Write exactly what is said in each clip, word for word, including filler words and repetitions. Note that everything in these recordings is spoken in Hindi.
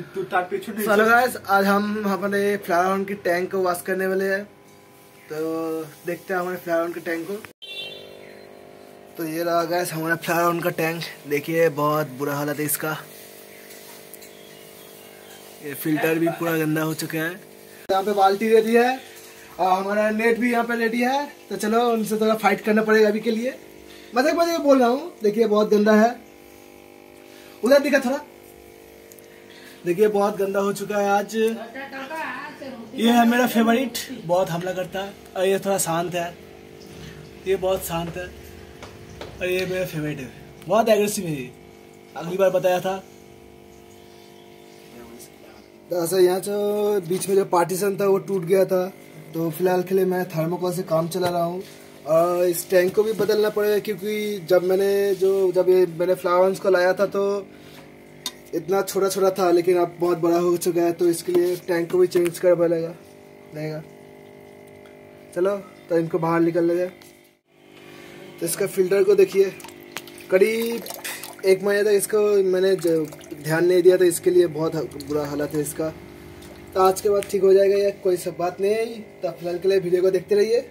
हेलो गाइस, आज हम अपने फ्लावर की टैंक को वॉश करने वाले हैं। तो देखते हैं हमारे फ्लावर के टैंक को। तो ये रहा गाइस हमारा फ्लावर का टैंक। देखिए बहुत बुरा हालत है इसका। ये फिल्टर भी पूरा गंदा हो चुका है। यहाँ पे बाल्टी रेडी है और हमारा नेट भी यहाँ पे रेडी है। तो चलो उनसे थोड़ा फाइट करना पड़ेगा अभी के लिए। मजाक मजाक बोल रहा हूँ। देखिए बहुत गंदा है। उधर दिखा थोड़ा। देखिए बहुत गंदा हो चुका है आज। ये है मेरा फेवरेट, बहुत हमला करता है। और ये थोड़ा शांत है, ये बहुत शांत है। और ये मेरा फेवरेट है, बहुत एग्रेसिव है ये। अगली बार बताया था। ऐसा यहाँ जो बीच में जो पार्टीशन था वो टूट गया था। तो फिलहाल के लिए मैं थर्मोकोल से काम चला रहा हूँ। और इस टैंक को भी बदलना पड़ेगा क्योंकि जब मैंने जो जब ये मैंने फ्लावर्स को लाया था तो इतना छोटा छोटा था, लेकिन अब बहुत बड़ा हो चुका है। तो इसके लिए टैंक को भी चेंज कर पड़ेगा रहेगा। चलो तो इनको बाहर निकल ले जाए। तो इसका फिल्टर को देखिए, करीब एक महीने तक इसको मैंने ध्यान नहीं दिया था। इसके लिए बहुत बुरा हालत है इसका। तो आज के बाद ठीक हो जाएगा, या कोई सब बात नहीं है। तो फिलहाल के लिए वीडियो को देखते रहिए।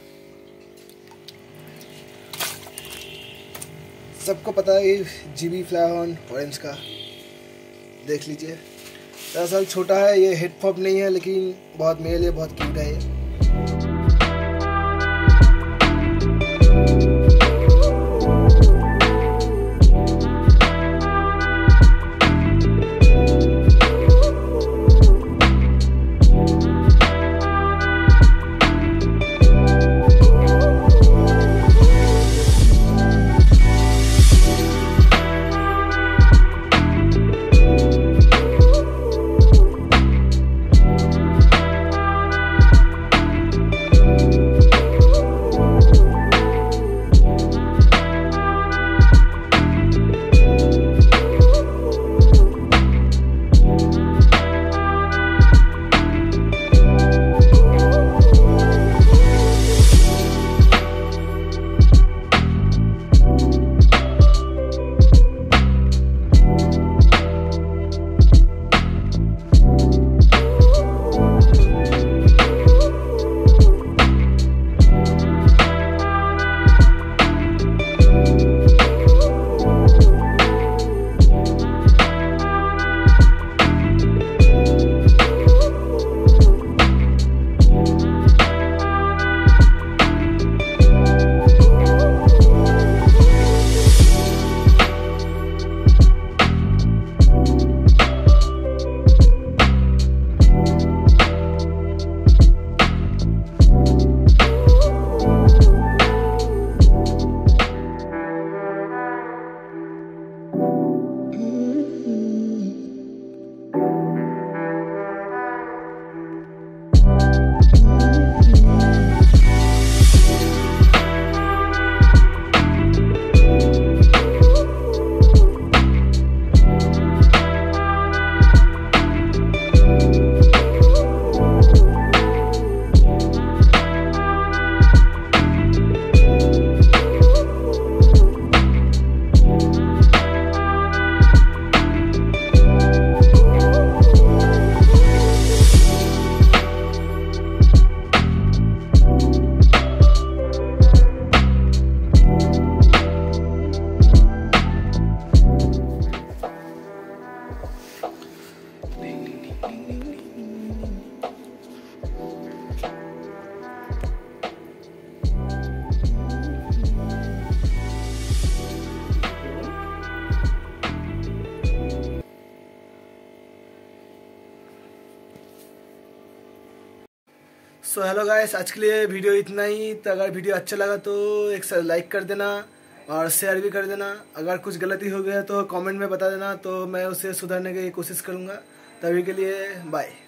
सबको पता है जीबी फ्लावर ऑरेंज का, देख लीजिए। दरअसल छोटा है, ये हेड पॉप नहीं है, लेकिन बहुत मेरे लिए बहुत क्यूट है ये। सो हेलो गाइस, आज के लिए वीडियो इतना ही। तो अगर वीडियो अच्छा लगा तो एक लाइक कर देना और शेयर भी कर देना। अगर कुछ गलती हो गया तो कमेंट में बता देना, तो मैं उसे सुधारने की कोशिश करूँगा। तभी के लिए बाय।